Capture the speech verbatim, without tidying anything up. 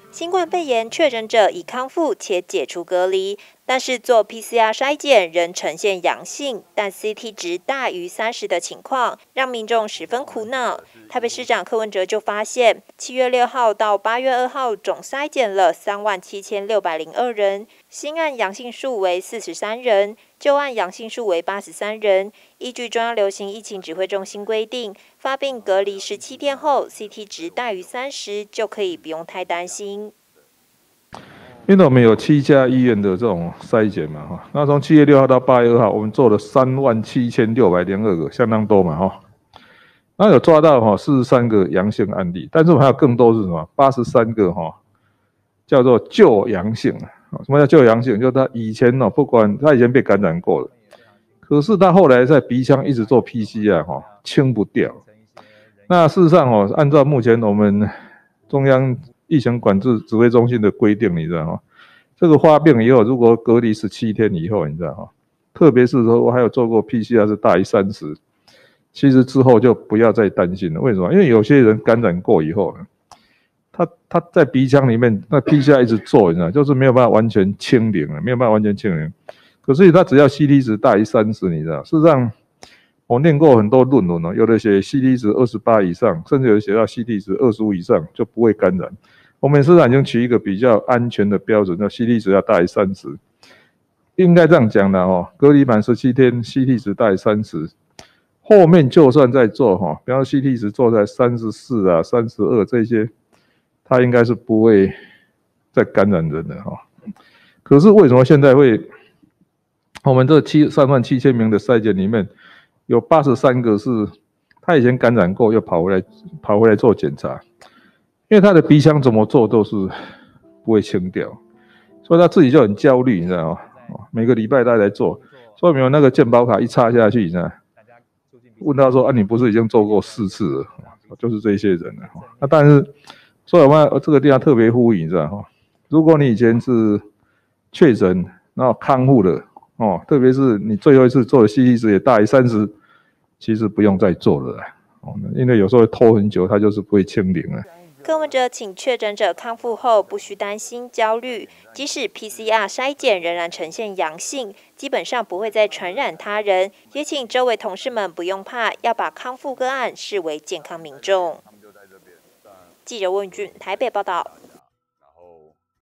新冠肺炎确诊者已康复且解除隔离，但是做 P C R 筛检仍呈现阳性，但 C T 值大于三十的情况，让民众十分苦恼。台北市长柯文哲就发现，七月六号到八月二号总筛检了三万七千六百零二人，新案阳性数为四十三人，旧案阳性数为八十三人。依据中央流行疫情指挥中心规定，发病隔离十七天后 C T 值大于三十，就可以不用太担心。 因为我们有七家医院的这种筛检嘛，哈，那从七月六号到八月二号，我们做了三万七千六百零二个，相当多嘛，哈。那有抓到哈四十三个阳性案例，但是我们还有更多是什么？八十三个哈，叫做旧阳性。什么叫旧阳性？就是他以前呢，不管他以前被感染过了，可是他后来在鼻腔一直做 P C R 哈，清不掉。那事实上哦，按照目前我们中央疫情管制指挥中心的规定，你知道吗？这个发病以后，如果隔离十七天以后，你知道吗？特别是说我还有做过 P C R 是大于三十，其实之后就不要再担心了。为什么？因为有些人感染过以后呢，他他在鼻腔里面那 P C R 一直做，你知道，就是没有办法完全清零了，没有办法完全清零。可是他只要 C T 值大于三十，你知道，事实上我念过很多论文哦，有的写 C T 值二十八以上，甚至有的写到 C T 值二十五以上就不会感染。我们市场已经取一个比较安全的标准，叫 C T 值要大于三十，应该这样讲的哦。隔离满十七天 ，C T 值大于三十，后面就算再做哈，比方说 C T 值做在三十四啊、三十二这些，它应该是不会再感染人的哈。可是为什么现在会？我们这七三万七千名的筛检里面，有八十三个是他以前感染过，又跑回来跑回来做检查。因为他的鼻腔怎么做都是不会清掉，所以他自己就很焦虑，你知道吗？每个礼拜他来做，所以没有那个健保卡一插下去，你知道，问他说：“啊，你不是已经做过四次了？”就是这些人了。那但是，所以我们这个地方特别呼吁，你知道吗？如果你以前是确诊，然后康复了哦，特别是你最后一次做的 C T 值也大于三十，其实不用再做了哦，因为有时候拖很久，它就是不会清零了。 柯文哲请确诊者康复后不需担心焦虑，即使 P C R 筛检仍然呈现阳性，基本上不会再传染他人。也请周围同事们不用怕，要把康复个案视为健康民众。记者温俊台北报道。